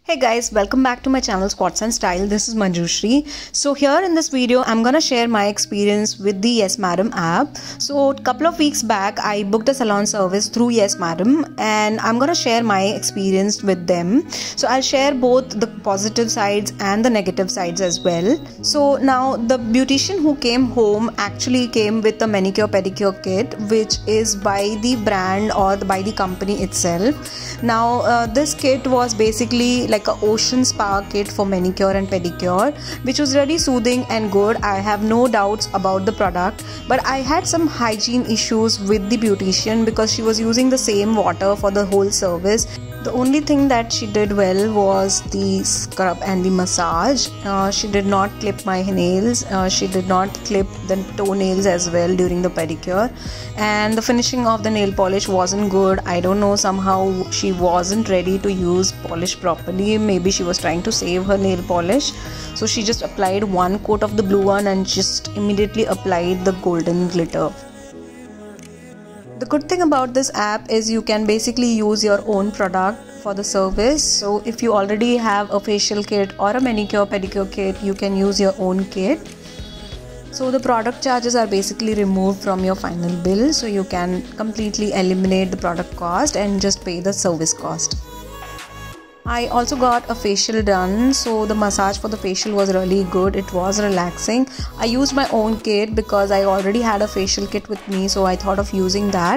Hey guys, welcome back to my channel Spots and Style. This is Manjushri. So here in this video, I'm gonna share my experience with the Yes Madam app. So a couple of weeks back, I booked a salon service through Yes Madam and I'm gonna share my experience with them. So I'll share both the positive sides and the negative sides as well. So now the beautician who came home actually came with a manicure pedicure kit, which is by the brand or by the company itself. Now this kit was basically like a ocean spa kit for manicure and pedicure, which was really soothing and good. I have no doubts about the product, but I had some hygiene issues with the beautician because she was using the same water for the whole service. The only thing that she did well was the scrub and the massage. She did not clip my nails. She did not clip the toenails as well during the pedicure. And the finishing of the nail polish wasn't good. I don't know, somehow she wasn't ready to use polish properly. Maybe she was trying to save her nail polish. So she just applied one coat of the blue one and just immediately applied the golden glitter. The good thing about this app is you can basically use your own product for the service. So if you already have a facial kit or a manicure pedicure kit, you can use your own kit. So the product charges are basically removed from your final bill, so you can completely eliminate the product cost and just pay the service cost. I also got a facial done, so the massage for the facial was really good. It was relaxing. I used my own kit because I already had a facial kit with me, so I thought of using that.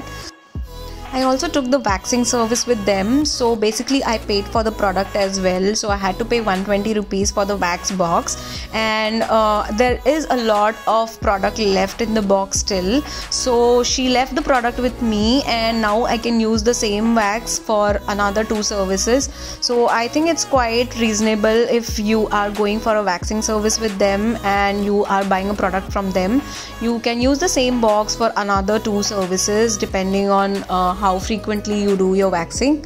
I also took the waxing service with them, so basically I paid for the product as well. So I had to pay 120 rupees for the wax box, and there is a lot of product left in the box still. So she left the product with me and now I can use the same wax for another 2 services. So I think it's quite reasonable if you are going for a waxing service with them and you are buying a product from them. You can use the same box for another 2 services depending on how frequently you do your waxing.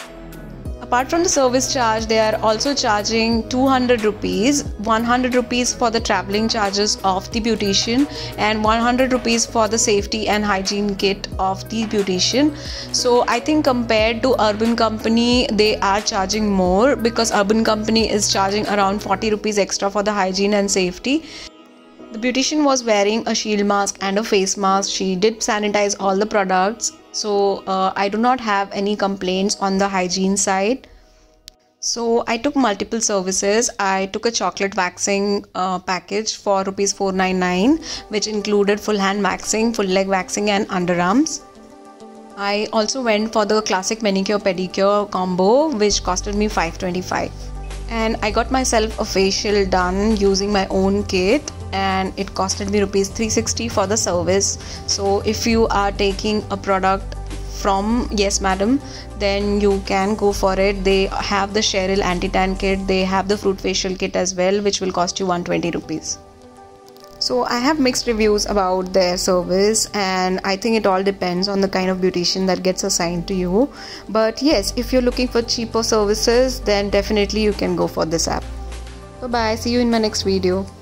Apart from the service charge, they are also charging 200 rupees, 100 rupees for the traveling charges of the beautician and 100 rupees for the safety and hygiene kit of the beautician. So I think compared to Urban Company, they are charging more because Urban Company is charging around 40 rupees extra for the hygiene and safety. The beautician was wearing a shield mask and a face mask. She did sanitize all the products. So I do not have any complaints on the hygiene side. So I took multiple services. I took a chocolate waxing package for rupees 499, which included full hand waxing, full leg waxing and underarms. I also went for the classic manicure pedicure combo, which costed me 525. And I got myself a facial done using my own kit, and it costed me rupees 360 for the service. So if you are taking a product from Yes Madam, then you can go for it. They have the Cheryl anti-tan kit, they have the fruit facial kit as well, which will cost you 120 rupees. So I have mixed reviews about their service, and I think it all depends on the kind of beautician that gets assigned to you. But yes, if you're looking for cheaper services, then definitely you can go for this app. Bye bye, see you in my next video.